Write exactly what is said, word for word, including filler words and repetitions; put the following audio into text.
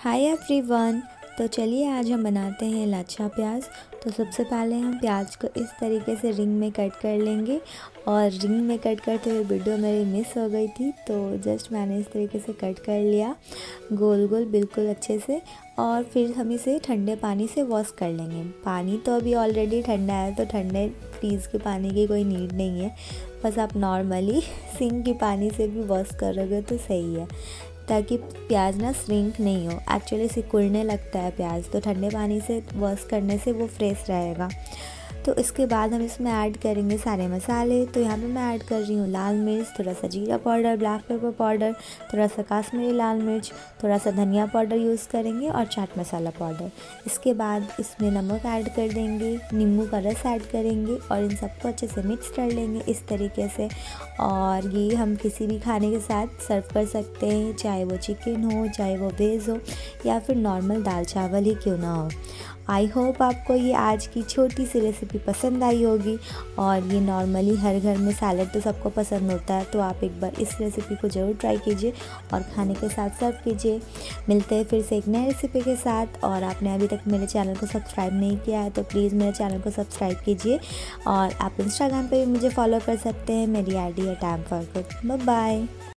Hi everyone. तो चलिए आज हम बनाते हैं लच्छा प्याज। तो सबसे पहले हम प्याज को इस तरीके से रिंग में कट कर लेंगे। और रिंग में कट करते हुए वीडियो मेरी मिस हो गई थी, तो जस्ट मैंने इस तरीके से कट कर लिया गोल गोल बिल्कुल अच्छे से। और फिर हम इसे ठंडे पानी से वॉश कर लेंगे। पानी तो अभी ऑलरेडी ठंडा है, तो ठंडे फ्रीज़ के पानी की कोई नीड नहीं है। बस आप नॉर्मली सिंक के पानी से भी वॉश करोगे तो सही है, ताकि प्याज ना श्रिंक नहीं हो। एक्चुअली सिकुड़ने लगता है प्याज, तो ठंडे पानी से वॉश करने से वो फ्रेश रहेगा। तो इसके बाद हम इसमें ऐड करेंगे सारे मसाले। तो यहाँ पे मैं ऐड कर रही हूँ लाल मिर्च, थोड़ा सा जीरा पाउडर, ब्लैक पेपर पाउडर, थोड़ा सा काश्मीरी लाल मिर्च, थोड़ा सा धनिया पाउडर यूज़ करेंगे और चाट मसाला पाउडर। इसके बाद इसमें नमक ऐड कर देंगे, नींबू का रस ऐड करेंगे और इन सबको अच्छे से मिक्स कर लेंगे इस तरीके से। और ये हम किसी भी खाने के साथ सर्व कर सकते हैं, चाहे वो चिकन हो, चाहे वो वेज हो, या फिर नॉर्मल दाल चावल ही क्यों ना हो। आई होप आपको ये आज की छोटी सी रेसिपी पसंद आई होगी। और ये नॉर्मली हर घर में सैलड तो सबको पसंद होता है, तो आप एक बार इस रेसिपी को ज़रूर ट्राई कीजिए और खाने के साथ सर्व कीजिए। मिलते हैं फिर से एक नई रेसिपी के साथ। और आपने अभी तक मेरे चैनल को सब्सक्राइब नहीं किया है तो प्लीज़ मेरे चैनल को सब्सक्राइब कीजिए। और आप इंस्टाग्राम पे भी मुझे फॉलो कर सकते हैं, मेरी आई डी है time for good. Bye bye.